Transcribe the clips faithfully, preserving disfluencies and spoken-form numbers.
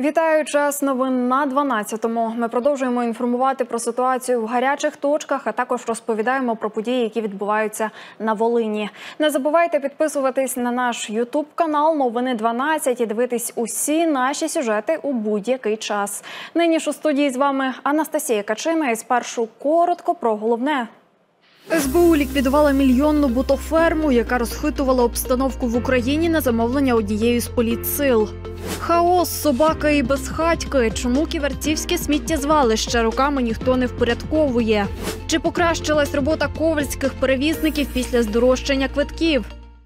Вітаю, час новин на дванадцятому. Ми продовжуємо інформувати про ситуацію в гарячих точках, а також розповідаємо про події, які відбуваються на Волині. Не забувайте підписуватись на наш ютуб-канал «Новини дванадцять» і дивитись усі наші сюжети у будь-який час. Нині ж у студії з вами Анастасія Качина і спершу коротко про головне. ес бе у ліквідувала мільйонну бутоферму, яка розхитувала обстановку в Україні на замовлення однієї з політсил. Хаос, собака і безхатьки. Чому ківерцівське сміттєзвалище роками ніхто не впорядковує? Чи покращилась робота ковальських перевізників після здорожчання квитків?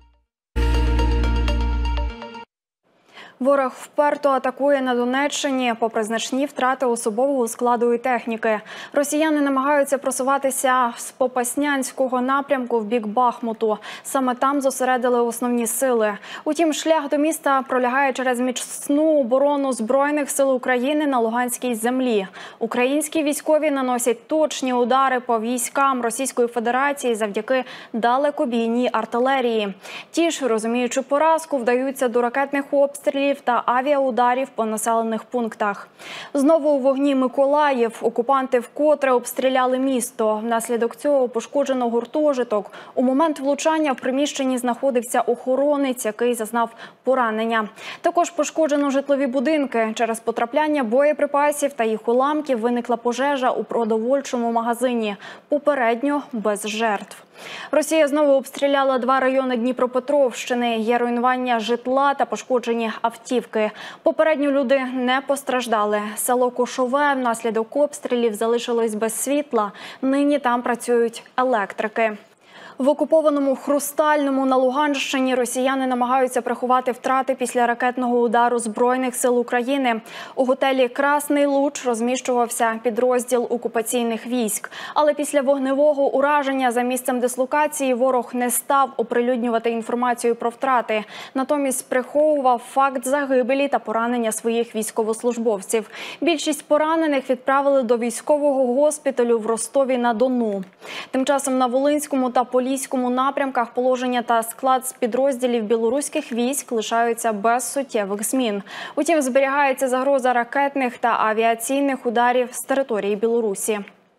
Ворог вперто атакує на Донеччині, попри значні втрати особового складу і техніки. Росіяни намагаються просуватися з Попаснянського напрямку в бік Бахмуту. Саме там зосередили основні сили. Утім, шлях до міста пролягає через міцну оборону Збройних сил України на Луганській землі. Українські військові наносять точні удари по військам Російської Федерації завдяки далекобійній артилерії. Ті ж, розуміючи поразку, вдаються до ракетних обстрілів та авіаударів по населених пунктах. Знову у вогні Миколаїв. Окупанти вкотре обстріляли місто. Внаслідок цього пошкоджено гуртожиток. У момент влучання в приміщенні знаходився охоронець, який зазнав поранення. Також пошкоджено житлові будинки. Через потрапляння боєприпасів та їх уламків виникла пожежа у продовольчому магазині. Попередньо без жертв. Росія знову обстріляла два райони Дніпропетровщини. Є руйнування житла та пошкоджені автівки. Попередньо люди не постраждали. Село Кошове внаслідок обстрілів залишилось без світла. Нині там працюють електрики. В окупованому Хрустальному на Луганщині росіяни намагаються приховати втрати після ракетного удару Збройних сил України. У готелі «Красний Луч» розміщувався підрозділ окупаційних військ. Але після вогневого ураження за місцем дислокації ворог не став оприлюднювати інформацію про втрати. Натомість приховував факт загибелі та поранення своїх військовослужбовців. Більшість поранених відправили до військового госпіталю в Ростові-на-Дону. Тим часом на Волинському та Поліському напрямках положення та склад з підрозділів білоруських військ лишаються без суттєвих змін. Утім, зберігається загроза ракетних та авіаційних ударів з території Білорусі.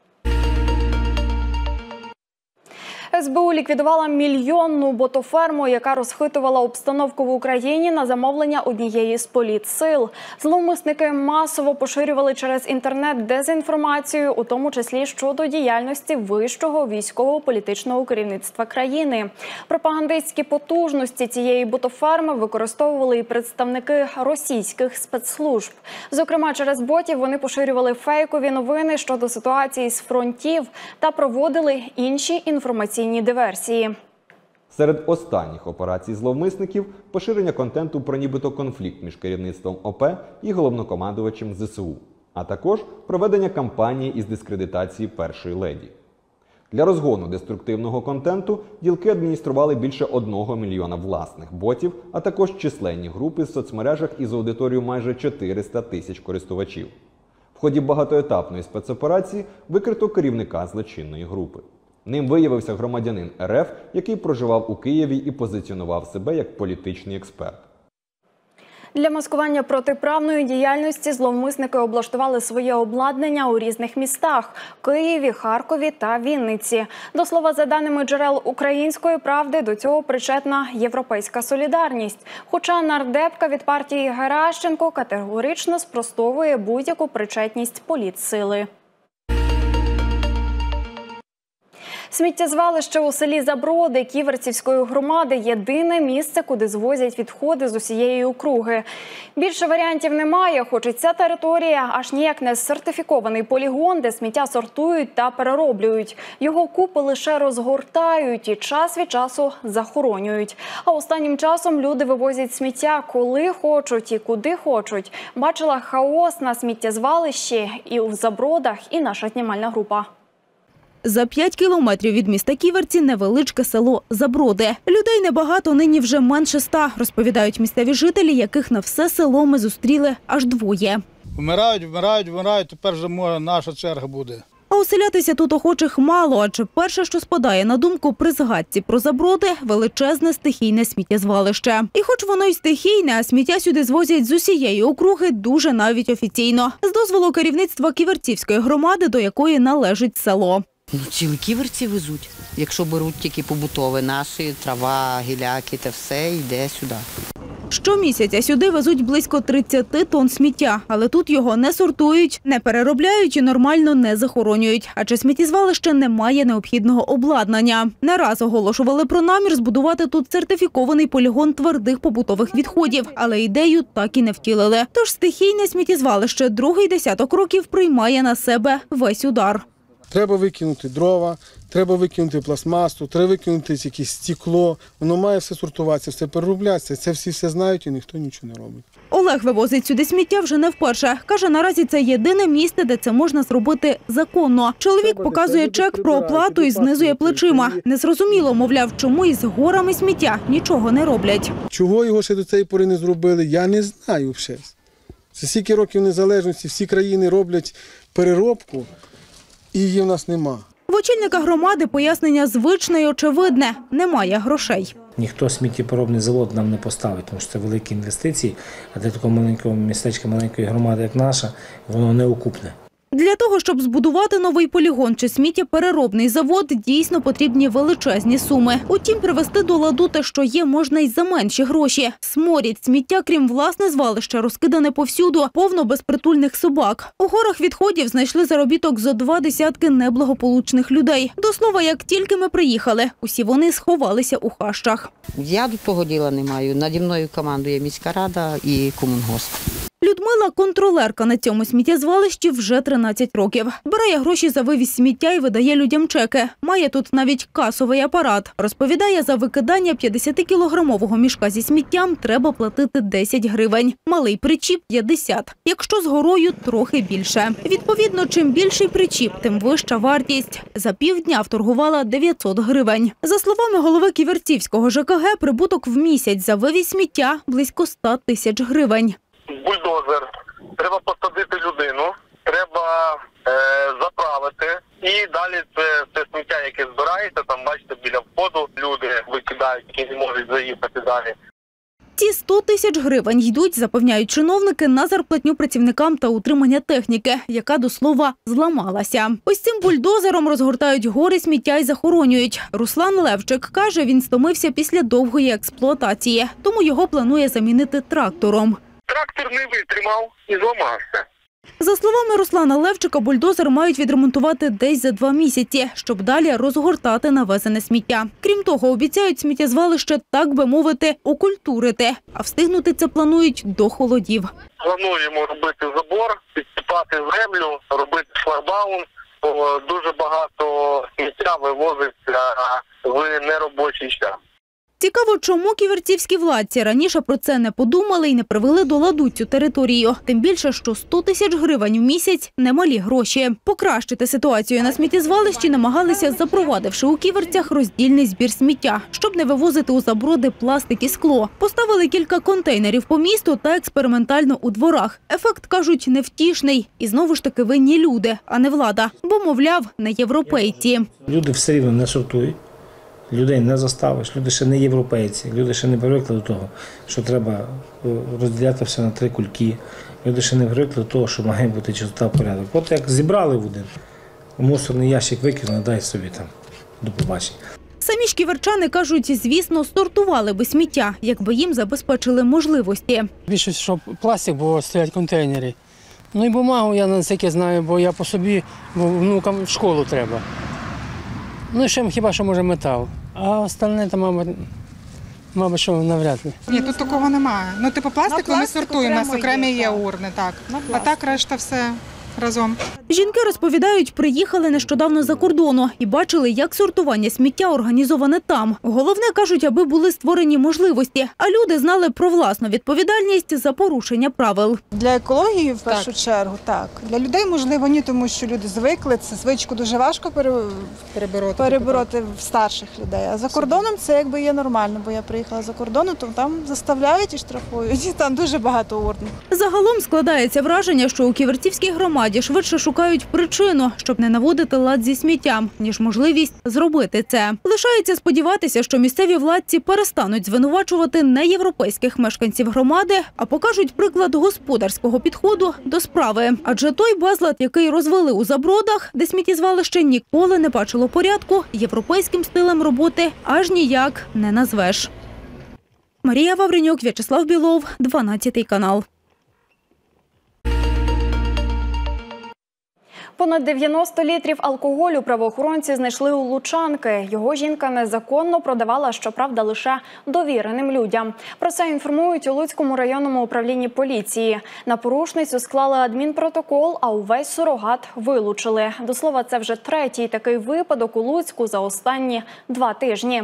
ес бе у ліквідувала мільйонну ботоферму, яка розхитувала обстановку в Україні на замовлення однієї з політсил. Зловмисники масово поширювали через інтернет дезінформацію, у тому числі щодо діяльності вищого військово-політичного керівництва країни. Пропагандистські потужності цієї ботоферми використовували і представники російських спецслужб. Зокрема, через ботів вони поширювали фейкові новини щодо ситуації з фронтів та проводили інші інформаційні диверсії. Серед останніх операцій зловмисників – поширення контенту про нібито конфлікт між керівництвом о пе і головнокомандувачем зе се у, а також проведення кампанії із дискредитації першої леді. Для розгону деструктивного контенту ділки адміністрували більше одного мільйона власних ботів, а також численні групи в соцмережах із аудиторією майже чотириста тисяч користувачів. В ході багатоетапної спецоперації викрито керівника злочинної групи. Ним виявився громадянин ер еф, який проживав у Києві і позиціонував себе як політичний експерт. Для маскування протиправної діяльності зловмисники облаштували своє обладнання у різних містах – Києві, Харкові та Вінниці. До слова, за даними джерел «Української правди», до цього причетна «Європейська солідарність». Хоча нардепка від партії Геращенко категорично спростовує будь-яку причетність політсили. Сміттєзвалище у селі Заброди Ківерцівської громади – єдине місце, куди звозять відходи з усієї округи. Більше варіантів немає, хоч і ця територія аж ніяк не сертифікований полігон, де сміття сортують та перероблюють. Його купи лише розгортають і час від часу захоронюють. А останнім часом люди вивозять сміття коли хочуть і куди хочуть. Бачила хаос на сміттєзвалищі і в Забродах і наша знімальна група. За п'ять кілометрів від міста Ківерці невеличке село Заброди. Людей небагато, нині вже менше ста, розповідають місцеві жителі, яких на все село ми зустріли аж двоє. Вмирають, вмирають, вмирають, тепер вже може наша черга буде. А А оселятися тут охочих мало, адже перше, що спадає на думку при згадці про Заброди – величезне стихійне сміттєзвалище. І хоч воно й стихійне, а сміття сюди звозять з усієї округи дуже навіть офіційно. З дозволу керівництва Ківерцівської громади, до якої належить село. Ну, цілі ківерці везуть. Якщо беруть тільки побутове наші, трава, гіляки та все, йде сюди. Щомісяця сюди везуть близько тридцять тонн сміття, але тут його не сортують, не переробляють і нормально не захоронюють, адже сміттєзвалище не має необхідного обладнання. Не раз оголошували про намір збудувати тут сертифікований полігон твердих побутових відходів, але ідею так і не втілили. Тож стихійне сміттєзвалище другий десяток років приймає на себе весь удар. Треба викинути дрова, треба викинути пластмасу, треба викинути якесь стекло. Воно має все сортуватися, все перероблятися. Це всі все знають і ніхто нічого не робить. Олег вивозить сюди сміття вже не вперше. Каже, наразі це єдине місце, де це можна зробити законно. Чоловік показує чек про оплату і знизує плечима. Незрозуміло, мовляв, чому із горами сміття нічого не роблять. Чого його ще до цієї пори не зробили, я не знаю взагалі. Це стільки років незалежності, всі країни роблять переробку. І її в нас нема. В очільника громади пояснення звичне і очевидне – немає грошей. Ніхто сміттєпереробний завод нам не поставить, тому що це великі інвестиції, а для такого маленького містечка, маленької громади, як наша, воно не окупне. Для того, щоб збудувати новий полігон чи сміттєпереробний завод, дійсно потрібні величезні суми. Утім, привести до ладу те, що є, можна й за менші гроші. Сморід, сміття, крім власне звалища, розкидане повсюду, повно безпритульних собак. У горах відходів знайшли заробіток зо два десятки неблагополучних людей. До слова, як тільки ми приїхали, усі вони сховалися у хащах. Я до того діла не маю. Наді мною командує міська рада і комунгосп. Людмила – контролерка на цьому сміттєзвалищі вже тринадцять років. Збирає гроші за вивіз сміття і видає людям чеки. Має тут навіть касовий апарат. Розповідає, за викидання п'ятдесятикілограмового мішка зі сміттям треба платити десять гривень. Малий причіп – п'ятдесят. Якщо з горою – трохи більше. Відповідно, чим більший причіп, тим вища вартість. За півдня вторгувала дев'ятсот гривень. За словами голови Ківерцівського ЖКГ, прибуток в місяць за вивіз сміття – близько ста тисяч гривень. Бульдозер, треба посадити людину, треба е, заправити і далі це, це сміття, яке збирається, там бачите, біля входу люди викидають, які не можуть заїхати далі. Ці сто тисяч гривень йдуть, запевняють чиновники, на зарплатню працівникам та утримання техніки, яка, до слова, зламалася. Ось цим бульдозером розгортають гори сміття і захоронюють. Руслан Левчик каже, він стомився після довгої експлуатації, тому його планує замінити трактором. Трактор не витримав і зламався. За словами Руслана Левчика, бульдозер мають відремонтувати десь за два місяці, щоб далі розгортати навезене сміття. Крім того, обіцяють сміттєзвалище, так би мовити, окультурити. А встигнути це планують до холодів. Плануємо робити забор, підсипати землю, робити шлагбаум. Бо дуже багато сміття вивозиться в неробочий час. Цікаво, чому ківерцівські владці раніше про це не подумали і не привели до ладу цю територію. Тим більше, що сто тисяч гривень в місяць – немалі гроші. Покращити ситуацію на сміттєзвалищі намагалися, запровадивши у Ківерцях роздільний збір сміття, щоб не вивозити у Заброди пластик і скло. Поставили кілька контейнерів по місту та експериментально у дворах. Ефект, кажуть, невтішний. І знову ж таки винні люди, а не влада. Бо, мовляв, не європейці. Люди все рівно не сортують. Людей не заставиш, люди ще не європейці, люди ще не привикли до того, що треба розділяти все на три кульки. Люди ще не привикли до того, що має бути чистота, порядок. От як зібрали в один, мусорний ящик викинули, дай собі там, до побачення. Самі ж ківерчани кажуть, звісно, сортували би сміття, якби їм забезпечили можливості. Більшість, що пластик, бо стоять контейнери. Ну і бумагу я на всяке знаю, бо я по собі, бо внукам в школу треба. Ну і ще хіба що може метал, а остальне там, мабуть, мабуть, що навряд ли. Ні, тут такого немає. Ну, типу пластику ми сортуємо, у нас окремі є урни, так. А так решта все разом. Жінки розповідають, приїхали нещодавно за кордону і бачили, як сортування сміття організоване там. Головне, кажуть, аби були створені можливості, а люди знали про власну відповідальність за порушення правил. Для екології, в першу так. чергу, так. Для людей, можливо, ні, тому що люди звикли, це звичку дуже важко пере... перебороти, перебороти в старших людей. А за кордоном це якби є нормально, бо я приїхала за кордону, то там заставляють і штрафують, і там дуже багато урн. Загалом складається враження, що у Ківерцівській громаді громаді швидше шукають причину, щоб не наводити лад зі сміттям, ніж можливість зробити це. Лишається сподіватися, що місцеві владці перестануть звинувачувати неєвропейських мешканців громади, а покажуть приклад господарського підходу до справи. Адже той безлад, який розвели у Забродах, де сміттєзвалище ніколи не бачило порядку, європейським стилем роботи аж ніяк не назвеш. Марія Вавренюк, В'ячеслав Білов, дванадцятий канал. Понад дев'яносто літрів алкоголю правоохоронці знайшли у Лучанки. Його жінка незаконно продавала, щоправда, лише довіреним людям. Про це інформують у Луцькому районному управлінні поліції. На порушницю склали адмінпротокол, а увесь сурогат вилучили. До слова, це вже третій такий випадок у Луцьку за останні два тижні.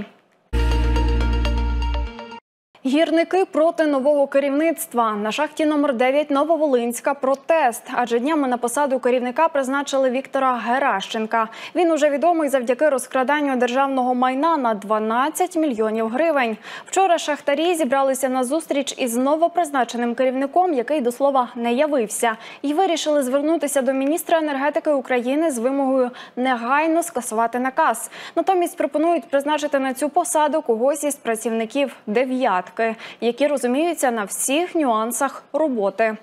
Гірники проти нового керівництва. На шахті номер дев'ять Нововолинська протест. Адже днями на посаду керівника призначили Віктора Геращенка. Він уже відомий завдяки розкраданню державного майна на дванадцять мільйонів гривень. Вчора шахтарі зібралися на зустріч із новопризначеним керівником, який, до слова, не явився. І вирішили звернутися до міністра енергетики України з вимогою негайно скасувати наказ. Натомість пропонують призначити на цю посаду когось із працівників «дев'ятки», які розуміються на всіх нюансах роботи.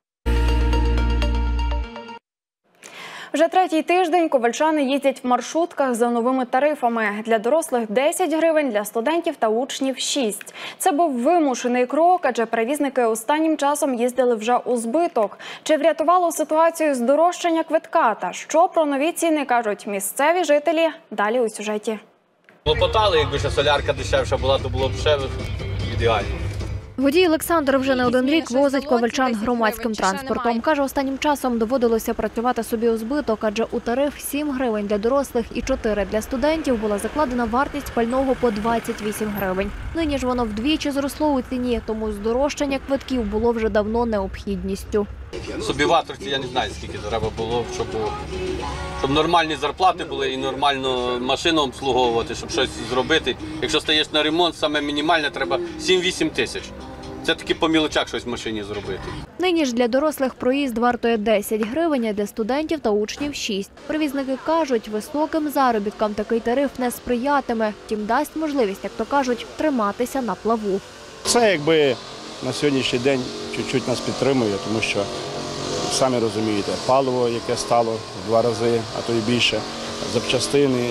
Вже третій тиждень ковальчани їздять в маршрутках за новими тарифами. Для дорослих – десять гривень, для студентів та учнів – шість. Це був вимушений крок, адже перевізники останнім часом їздили вже у збиток. Чи врятувало ситуацію здорожчання квитка? Та що про нові ціни кажуть місцеві жителі? Далі у сюжеті. Клопотали, якби ще солярка дешевша була, то було б ще ідеально. Водій Олександр вже не один рік возить ковальчан громадським транспортом. Каже, останнім часом доводилося працювати собі у збиток, адже у тариф сім гривень для дорослих і чотири для студентів була закладена вартість пального по двадцять вісім гривень. Нині ж воно вдвічі зросло у ціні, тому здорожчання квитків було вже давно необхідністю. Собівартості я не знаю, скільки треба було, щоб, щоб нормальні зарплати були і нормально машину обслуговувати, щоб щось зробити. Якщо стаєш на ремонт, саме мінімальне треба сім-вісім тисяч. Це таки по мілочах щось в машині зробити. Нині ж для дорослих проїзд вартує десять гривень, а для студентів та учнів – шість. Перевізники кажуть, високим заробіткам такий тариф не сприятиме, втім дасть можливість, як то кажуть, триматися на плаву. Це якби на сьогоднішній день чуть-чуть нас підтримує, тому що, самі розумієте, паливо, яке стало в два рази, а то й більше, запчастини,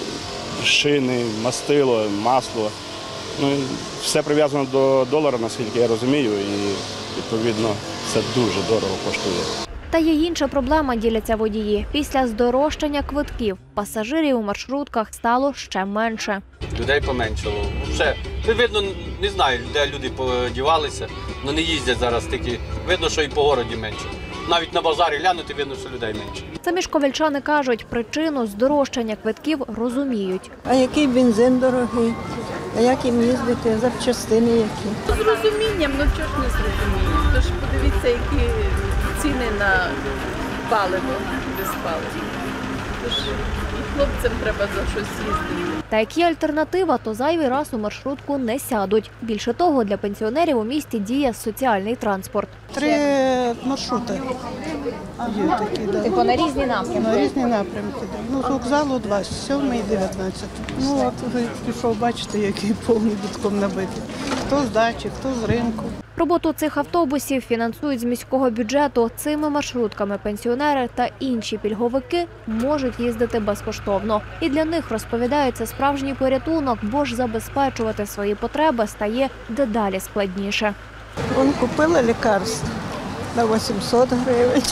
шини, мастило, масло. Ну, все прив'язано до долара, наскільки я розумію, і, відповідно, це дуже дорого коштує. Та є інша проблема, діляться водії. Після здорожчання квитків пасажирів у маршрутках стало ще менше. Людей поменшало. Все. Видно, не знаю, де люди подівалися, але не їздять зараз такі. Видно, що і по городі менше. Навіть на базарі глянути, видно, що людей менше. Самі ж ковальчани кажуть, причину здорожчання квитків розуміють. А який бензин дорогий, а як їм їздити, запчастини які. З розумінням, ну чого ж не з розумінням? Тож подивіться, які ціни на паливо, без палива. Тож і хлопцям треба за щось їздити. Та як є альтернатива, то зайвий раз у маршрутку не сядуть. Більше того, для пенсіонерів у місті діє соціальний транспорт. Три маршрути є такі, да. Типу на різні напрямки? На різні напрямки. Ну, з вокзалу два, сьомий і дев'ятнадцятий. Ну, от вже пішов, бачите, який повний бітком набитий. Хто з дачі, хто з ринку. Роботу цих автобусів фінансують з міського бюджету. Цими маршрутками пенсіонери та інші пільговики можуть їздити безкоштовно. І для них, розповідають, це справжній порятунок, бо ж забезпечувати свої потреби стає дедалі складніше. Вон купила лікарство на вісімсот гривень.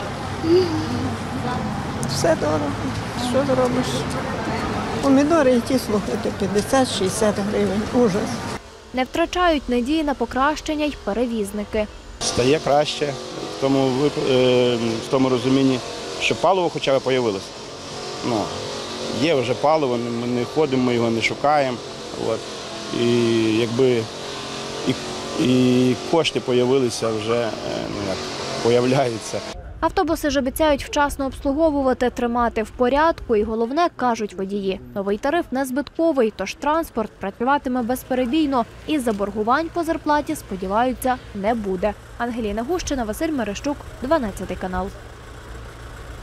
Все дорого. Що зробиш? Помідори і ті, слухайте, п'ятдесят-шістдесят гривень. Ужас. Не втрачають надії на покращення й перевізники. Стає краще в тому, в тому розумінні, що паливо хоча б з'явилося. Ну, є вже паливо, ми не ходимо, ми його не шукаємо. От. І якби і, і кошти з'явилися вже, ну як, появляються. Автобуси ж обіцяють вчасно обслуговувати, тримати в порядку і головне, кажуть водії, новий тариф не збитковий, тож транспорт працюватиме безперебійно і заборгувань по зарплаті, сподіваються, не буде. Ангеліна Гущина, Василь Мерещук, дванадцятий канал.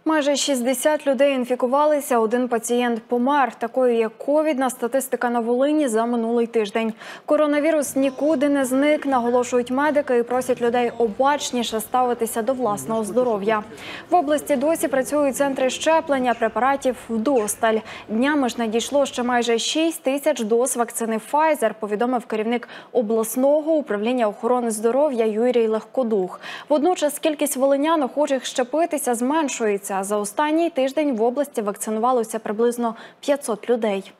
Майже шістдесят людей інфікувалися, один пацієнт помер. Такою є ковідна статистика на Волині за минулий тиждень. Коронавірус нікуди не зник, наголошують медики і просять людей обачніше ставитися до власного здоров'я. В області досі працюють центри щеплення, препаратів вдосталь. Днями ж надійшло ще майже шість тисяч доз вакцини Pfizer, повідомив керівник обласного управління охорони здоров'я Юрій Легкодух. Водночас кількість волинян, охочих щепитися, зменшується. За останній тиждень в області вакцинувалося приблизно п'ятсот людей.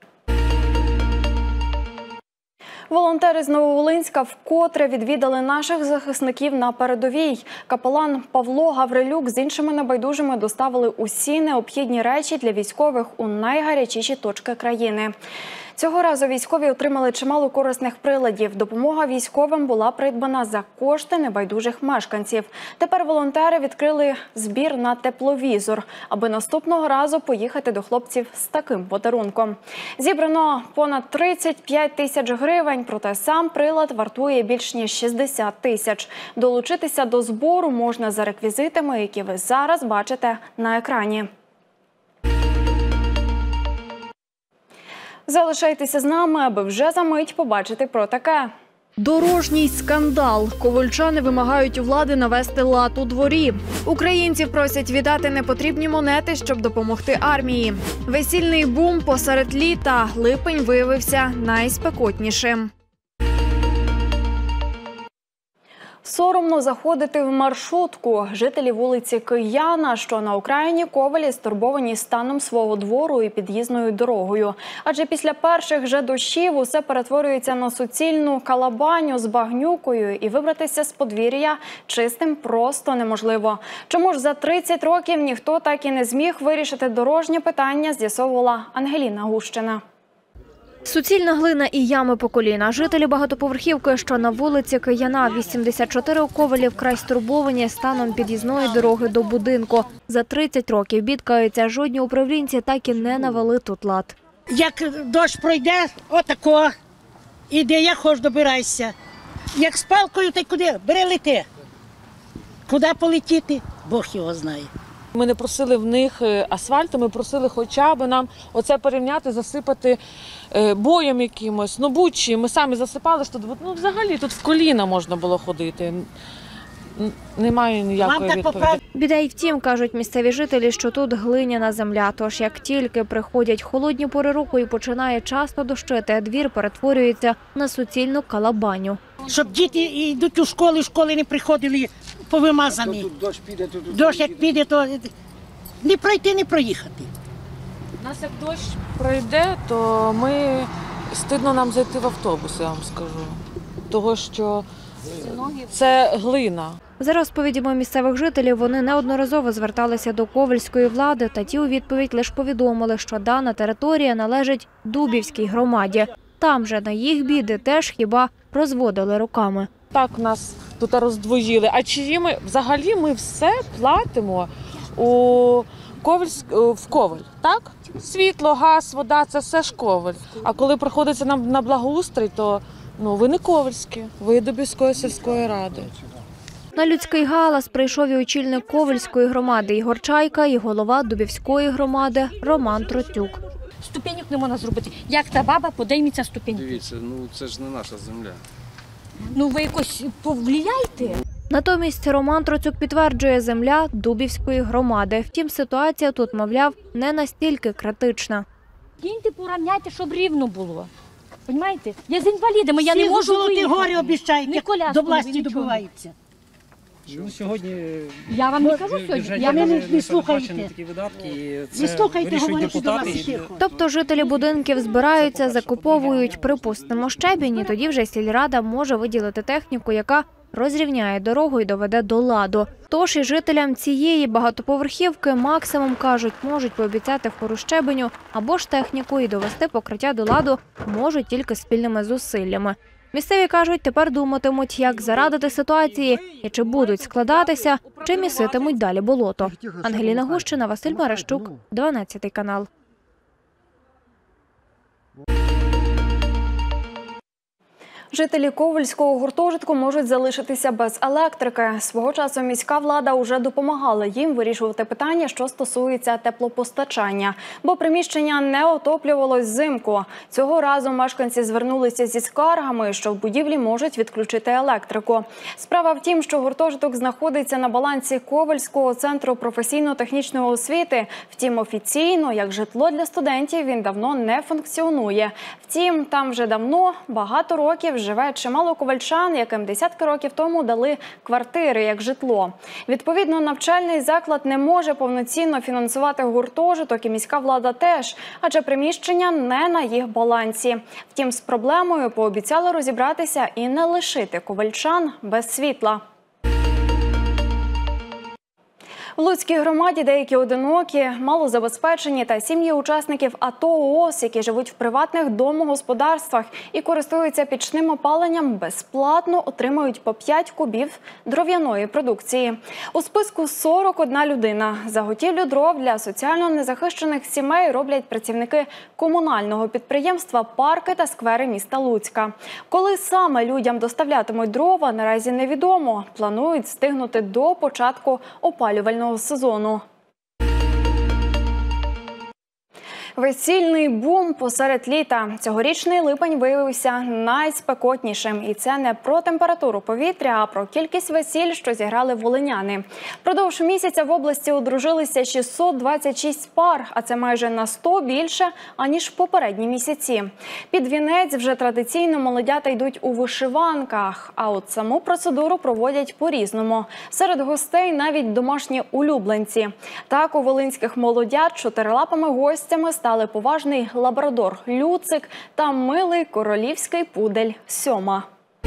Волонтери з Нововолинська вкотре відвідали наших захисників на передовій. Капелан Павло Гаврилюк з іншими небайдужими доставили усі необхідні речі для військових у найгарячіші точки країни. Цього разу військові отримали чимало корисних приладів. Допомога військовим була придбана за кошти небайдужих мешканців. Тепер волонтери відкрили збір на тепловізор, аби наступного разу поїхати до хлопців з таким подарунком. Зібрано понад тридцять п'ять тисяч гривень, проте сам прилад вартує більш ніж шістдесят тисяч. Долучитися до збору можна за реквізитами, які ви зараз бачите на екрані. Залишайтеся з нами, аби вже за мить побачити про таке. Дорожній скандал. Ковальчани вимагають у влади навести лад у дворі. Українців просять віддати непотрібні монети, щоб допомогти армії. Весільний бум посеред літа. Липень виявився найспекотнішим. Соромно заходити в маршрутку. Жителі вулиці Кияна, що на окраїні Ковеля, стурбовані станом свого двору і під'їзною дорогою. Адже після перших же дощів усе перетворюється на суцільну калабаню з багнюкою, і вибратися з подвір'я чистим просто неможливо. Чому ж за тридцять років ніхто так і не зміг вирішити дорожнє питання, з'ясовувала Ангеліна Гущина. Суцільна глина і ями по коліна. Жителі багатоповерхівки, що на вулиці Кияна, вісімдесят чотири у Ковелі, вкрай стурбовані станом під'їзної дороги до будинку. За тридцять років бідкаються, жодні управлінці так і не навели тут лад. Як дощ пройде, отако, іди, як хоч добирайся. Як з палкою, та куди? Бери лети. Куди полетіти, Бог його знає. Ми не просили в них асфальту, ми просили хоча б нам оце порівняти, засипати боєм якимось, ну будь-чим. Ми самі засипали, що тут, ну взагалі тут в коліна можна було ходити. Немає ніякої відповіді. Біда й втім, кажуть місцеві жителі, що тут глиняна земля. Тож як тільки приходять холодні пори року і починає часто дощити, двір перетворюється на суцільну калабаню. Щоб діти йдуть у школу, школи не приходили повимазані. Дощ піде, тут дощ як піде, то не пройти, не проїхати. У нас як дощ пройде, то ми стидно нам зайти в автобус, я вам скажу. Того, що це глина. За розповідями місцевих жителів, вони неодноразово зверталися до ковельської влади, та ті у відповідь лише повідомили, що дана територія належить Дубівській громаді. Там же на їх біди теж хіба розводили руками. Так нас тут роздвоїли. А чиї ми взагалі ми все платимо у Ковельськ, в Ковель, так? Світло, газ, вода – це все ж Ковель. А коли приходиться нам на благоустрій, то ну, ви не ковельські, ви Дубівської сільської ради. На людський галас прийшов і очільник Ковельської громади Ігор Чайка, і голова Дубівської громади Роман Троцюк. Ступеньок не можна зробити. Як та баба подійметься ступеньку? Дивіться, ну це ж не наша земля. Ну ви якось повлияйте. Натомість Роман Троцюк підтверджує, земля Дубівської громади. Втім, ситуація тут, мовляв, не настільки критична. Кіньте, порівняйте, щоб рівно було. Понімаєте? Я з інвалідами, я не можу виїхати. Всі гори обіцяють, до власті добиваються. Ну, сьогодні я вам не кажу сьогодні, я не, не, не слухайте. Такі видатки, це не слухайте, говорять до вас тихо. Тобто жителі будинків збираються, закуповують, припустимо, щебінь, і тоді вже сільрада може виділити техніку, яка розрівняє дорогу і доведе до ладу. Тож і жителям цієї багатоповерхівки максимум, кажуть, можуть пообіцяти впору щебеню або ж техніку, і довести покриття до ладу можуть тільки спільними зусиллями. Місцеві кажуть, тепер думатимуть, як зарадити ситуації і чи будуть складатися, чи міситимуть далі болото. Ангеліна Гущина, Василь Марещук, дванадцятий канал. Жителі Ковельського гуртожитку можуть залишитися без електрики. Свого часу міська влада вже допомагала їм вирішувати питання, що стосується теплопостачання, бо приміщення не отоплювалось взимку. Цього разу мешканці звернулися зі скаргами, що в будівлі можуть відключити електрику. Справа в тім, що гуртожиток знаходиться на балансі Ковельського центру професійно-технічної освіти. Втім, офіційно, як житло для студентів, він давно не функціонує. Втім, там вже давно, багато років, живе чимало ковальчан, яким десятки років тому дали квартири як житло. Відповідно, навчальний заклад не може повноцінно фінансувати гуртожиток, і міська влада теж, адже приміщення не на їх балансі. Втім, з проблемою пообіцяли розібратися і не лишити ковальчан без світла. В Луцькій громаді деякі одинокі, малозабезпечені та сім'ї учасників АТО-ООС, які живуть в приватних домогосподарствах і користуються пічним опаленням, безплатно отримують по п'ять кубів дров'яної продукції. У списку сорок одна людина. Заготівлю дров для соціально незахищених сімей роблять працівники комунального підприємства «Парки та сквери» міста Луцька. Коли саме людям доставлятимуть дрова, наразі невідомо. Планують встигнути до початку опалювального сезону. Весільний бум посеред літа. Цьогорічний липень виявився найспекотнішим. І це не про температуру повітря, а про кількість весіль, що зіграли волиняни. Впродовж місяця в області одружилися шістсот двадцять шість пар, а це майже на сто більше, аніж в попередні місяці. Під вінець вже традиційно молодята йдуть у вишиванках, а от саму процедуру проводять по-різному. Серед гостей навіть домашні улюбленці. Так, у волинських молодят чотирилапими гостями стали поважний лабрадор Люцик та милий королівський пудель Сьома.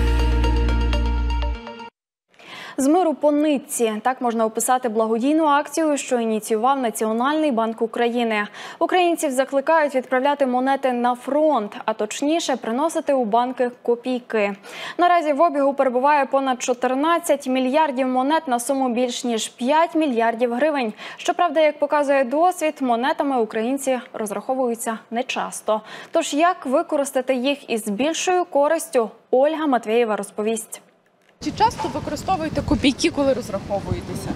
З миру по нитці – так можна описати благодійну акцію, що ініціював Національний банк України. Українців закликають відправляти монети на фронт, а точніше приносити у банки копійки. Наразі в обігу перебуває понад чотирнадцять мільярдів монет на суму більш ніж п'ять мільярдів гривень. Щоправда, як показує досвід, монетами українці розраховуються нечасто. Тож як використати їх із більшою користю, Ольга Матвєєва розповість. Чи часто використовуєте копійки, коли розраховуєтеся?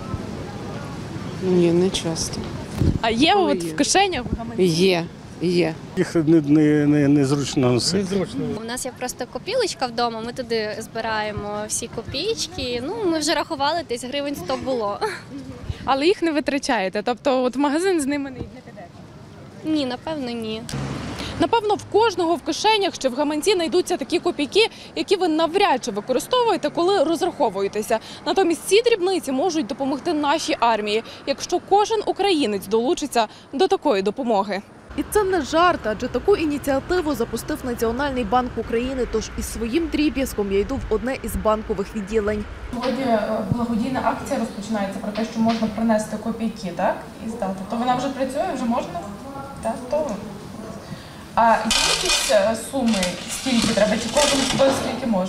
Ні, не часто. А є от в кишенях? В гаманці? Є, є. Їх не, не, не, незручно носити. Незручно. У нас є просто копілочка вдома, ми туди збираємо всі копійки. Ну, ми вже рахували, десь гривень сто було. Але їх не витрачаєте? Тобто от в магазин з ними не підете? Ні, напевно, ні. Напевно, в кожного в кишенях чи в гаманці знайдуться такі копійки, які ви навряд чи використовуєте, коли розраховуєтеся. Натомість ці дрібниці можуть допомогти нашій армії, якщо кожен українець долучиться до такої допомоги. І це не жарт, адже таку ініціативу запустив Національний банк України, тож із своїм дріб'язком я йду в одне із банкових відділень. Сьогодні благодійна акція розпочинається про те, що можна принести копійки, так, і здати. То вона вже працює, вже можна? Так, то. А є якісь суми, скільки треба, чи кожен хто скільки може?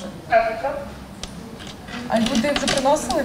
А люди вже приносили?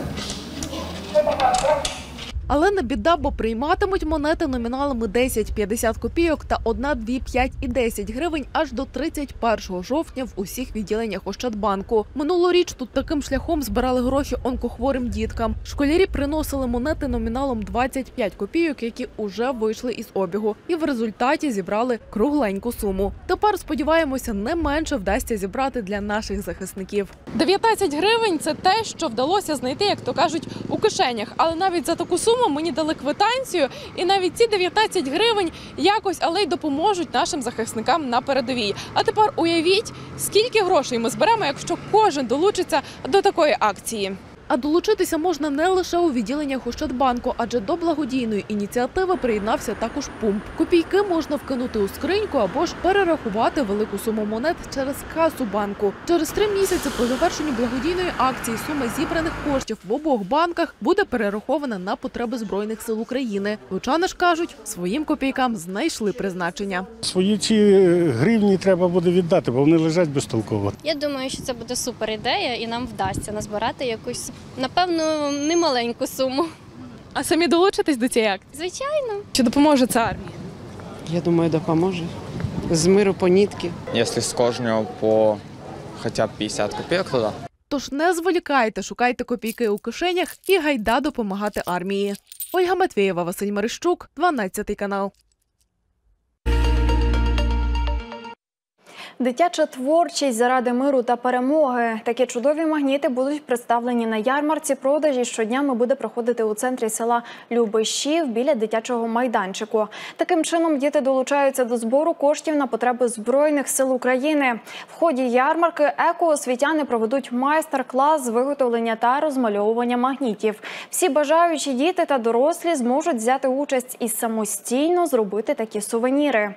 Але не біда, бо прийматимуть монети номіналами десять, п'ятдесят копійок та одна, дві, п'ять і десять гривень аж до тридцять першого жовтня в усіх відділеннях Ощадбанку. Минулоріч тут таким шляхом збирали гроші онкохворим діткам. Школярі приносили монети номіналом двадцять п'ять копійок, які уже вийшли із обігу. І в результаті зібрали кругленьку суму. Тепер, сподіваємося, не менше вдасться зібрати для наших захисників. дев'ятнадцять гривень – це те, що вдалося знайти, як то кажуть, у кишенях. Але навіть за таку суму мені дали квитанцію, і навіть ці дев'ятнадцять гривень якось, але й допоможуть нашим захисникам на передовій. А тепер уявіть, скільки грошей ми зберемо, якщо кожен долучиться до такої акції. А долучитися можна не лише у відділеннях Ощадбанку, адже до благодійної ініціативи приєднався також пумп. Копійки можна вкинути у скриньку або ж перерахувати велику суму монет через касу банку. Через три місяці по завершенню благодійної акції сума зібраних коштів в обох банках буде перерахована на потреби Збройних сил України. Лучани ж кажуть, своїм копійкам знайшли призначення. Свої ці гривні треба буде віддати, бо вони лежать безтолково. Я думаю, що це буде супер ідея і нам вдасться назбирати якусь, напевно, немаленьку суму. А самі долучитесь до цієї акції? Звичайно. Чи допоможе це армії? Я думаю, допоможе. З миру по нитки. Якщо з кожного по хоча б п'ятдесят копійок туди. Тож не зволікайте, шукайте копійки у кишенях і гайда допомагати армії. Ольга Матвієва, Василь Мерещук, дванадцятий канал. Дитяча творчість заради миру та перемоги. Такі чудові магніти будуть представлені на ярмарці продажі. Щоднями буде проходити у центрі села Любишів біля дитячого майданчику. Таким чином діти долучаються до збору коштів на потреби Збройних сил України. В ході ярмарки екоосвітяни проведуть майстер-клас з виготовлення та розмальовування магнітів. Всі бажаючі діти та дорослі зможуть взяти участь і самостійно зробити такі сувеніри.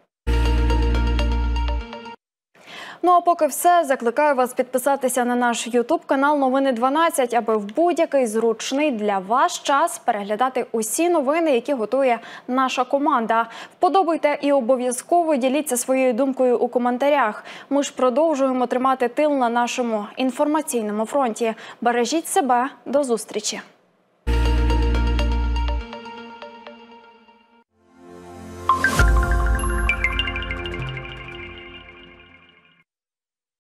Ну а поки все, закликаю вас підписатися на наш ютуб-канал «Новини дванадцять», аби в будь-який зручний для вас час переглядати усі новини, які готує наша команда. Вподобайте і обов'язково діліться своєю думкою у коментарях. Ми ж продовжуємо тримати тил на нашому інформаційному фронті. Бережіть себе, до зустрічі!